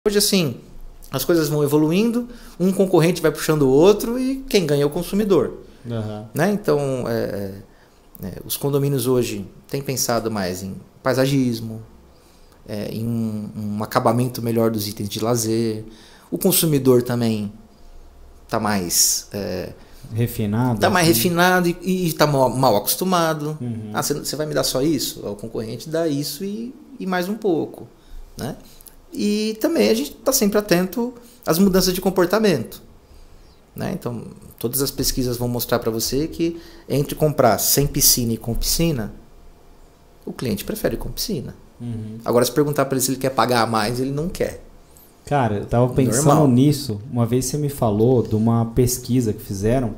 Hoje, assim, as coisas vão evoluindo, um concorrente vai puxando o outro e quem ganha é o consumidor. Uhum. Né? Então, os condomínios hoje têm pensado mais em paisagismo, em um acabamento melhor dos itens de lazer. O consumidor também está mais... refinado. Está mais refinado e está mal acostumado. Uhum. Ah, você vai me dar só isso? O concorrente dá isso e mais um pouco. Né? E também a gente está sempre atento às mudanças de comportamento. Né? Então, todas as pesquisas vão mostrar para você que entre comprar sem piscina e com piscina, o cliente prefere com piscina. Uhum. Agora, se perguntar para ele se ele quer pagar mais, ele não quer. Cara, eu tava pensando Normal. nisso. Uma vez você me falou de uma pesquisa que fizeram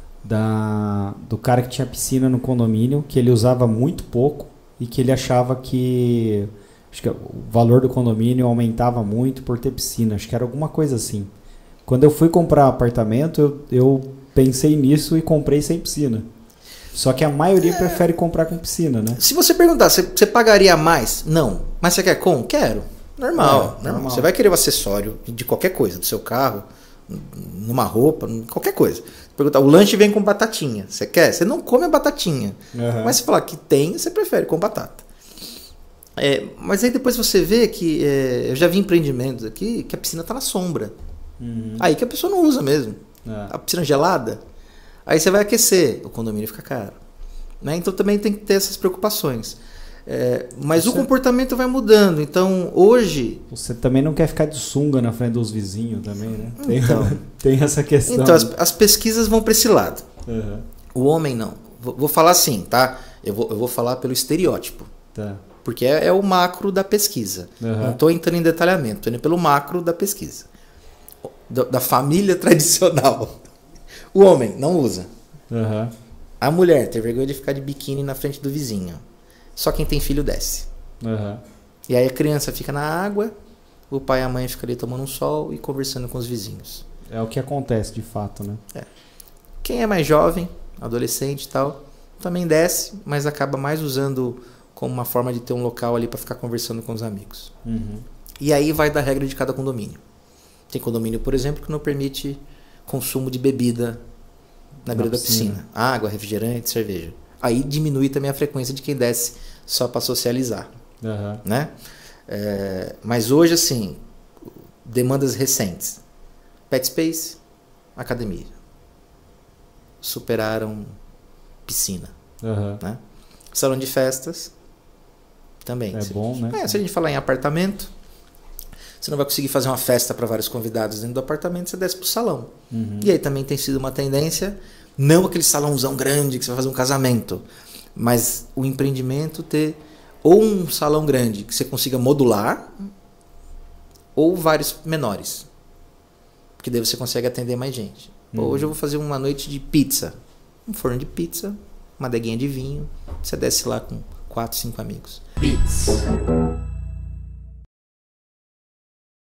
do cara que tinha piscina no condomínio, que ele usava muito pouco e que ele achava que... Acho que o valor do condomínio aumentava muito por ter piscina. Acho que era alguma coisa assim. Quando eu fui comprar apartamento, eu pensei nisso e comprei sem piscina. Só que a maioria prefere comprar com piscina, né? Se você perguntar, você pagaria mais? Não. Mas você quer com? Quero. Normal. Normal. Você vai querer o acessório de qualquer coisa, do seu carro, numa roupa, qualquer coisa. Perguntar, o lanche vem com batatinha. Você quer? Você não come a batatinha. Uhum. Mas se falar que tem, você prefere com batata. Mas aí depois você vê que eu já vi empreendimentos aqui que a piscina está na sombra. Uhum. Aí que a pessoa não usa mesmo. A piscina gelada. Aí você vai aquecer, o condomínio fica caro. Né? Então também tem que ter essas preocupações. Mas o comportamento vai mudando. Então hoje... Você também não quer ficar de sunga na frente dos vizinhos também, né? Então, tem essa questão. Então as pesquisas vão para esse lado. Uhum. O homem não. Vou falar assim, tá? Eu vou falar pelo estereótipo. Tá. Porque é o macro da pesquisa. Uhum. Não estou entrando em detalhamento, estou indo pelo macro da pesquisa. Da família tradicional. O homem não usa. Uhum. A mulher tem vergonha de ficar de biquíni na frente do vizinho. Só quem tem filho desce. Uhum. E aí a criança fica na água, o pai e a mãe ficam ali tomando um sol e conversando com os vizinhos. É o que acontece de fato, né? Quem é mais jovem, adolescente e tal, também desce, mas acaba mais usando como uma forma de ter um local ali para ficar conversando com os amigos. Uhum. E aí vai da regra de cada condomínio. Tem condomínio, por exemplo, que não permite consumo de bebida na beira da piscina. Água, refrigerante, cerveja. Aí diminui também a frequência de quem desce só para socializar. Uhum. Né? Mas hoje, assim, demandas recentes. Pet Space, academia. Superaram piscina. Uhum. Né? Salão de festas também. Bom, né? Se a gente falar em apartamento, você não vai conseguir fazer uma festa para vários convidados dentro do apartamento, você desce pro salão. Uhum. E aí também tem sido uma tendência, não aquele salãozão grande que você vai fazer um casamento, mas o empreendimento ter ou um salão grande que você consiga modular, ou vários menores. Porque daí você consegue atender mais gente. Hoje eu vou fazer uma noite de pizza. Um forno de pizza, uma adeguinha de vinho, você desce lá com 4, 5 amigos. Beats.